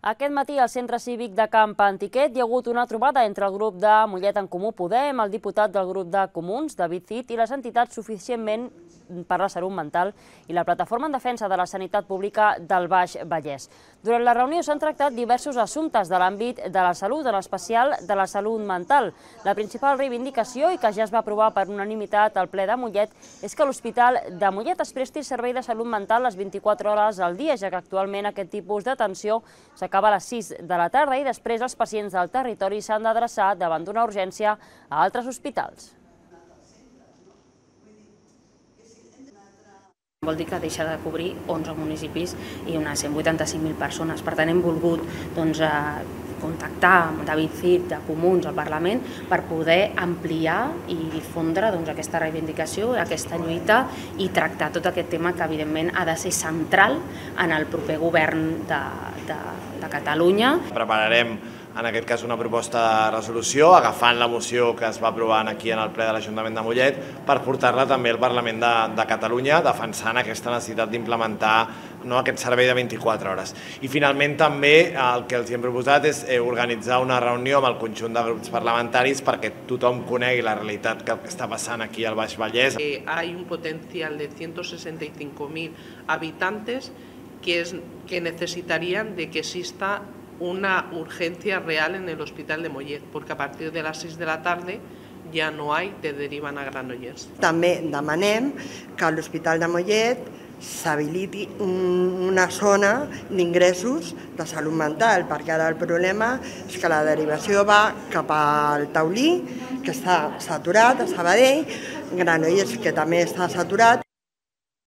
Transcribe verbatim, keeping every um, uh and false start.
Aquest matí al Centre Cívic de Camp Antiquet hi ha hagut una trobada entre el grup de Mollet en Comú Podem, el diputat del grup de Comuns, David Cid, i les entitats Suficientment per la Salut Mental i la Plataforma en Defensa de la Sanitat Pública del Baix Vallès. Durant la reunió s'han tractat diversos assumptes de l'àmbit de la salut, en especial de la salut mental. La principal reivindicació, i que ja es va aprovar per unanimitat al ple de Mollet, és que l'Hospital de Mollet es presti servei de salut mental les vint-i-quatre hores al dia, ja que actualment aquest tipus d'atenció s'acaba a les sis de la tarda i després els pacients del territori s'han d'adreçar davant d'una urgència a altres hospitals. Vol dir que deixa de cobrir onze municipis i unes cent vuitanta-cinc mil persones. Per tant, hem volgut contactar amb David Cid de Comuns al Parlament per poder ampliar i difondre aquesta reivindicació, aquesta lluita i tractar tot aquest tema que, evidentment, ha de ser central en el proper govern de Catalunya. Prepararem en aquest cas una proposta de resolució, agafant la moció que es va aprovar aquí en el ple de l'Ajuntament de Mollet, per portar-la també al Parlament de Catalunya, defensant aquesta necessitat d'implementar aquest servei de vint-i-quatre hores. I finalment també el que els hem proposat és organitzar una reunió amb el conjunt de grups parlamentaris perquè tothom conegui la realitat que està passant aquí al Baix Vallès. Hay un potencial de ciento sesenta y cinco mil habitantes que necesitarían de que exista una urgencia real en el Hospital de Mollet, porque a partir de las seis de la tarde ja no hay, te deriven a Granollers. També demanem que a l'Hospital de Mollet s'habiliti una zona d'ingressos de salut mental, perquè ara el problema és que la derivació va cap al Taulí, que està saturat, a Sabadell, Granollers, que també està saturat.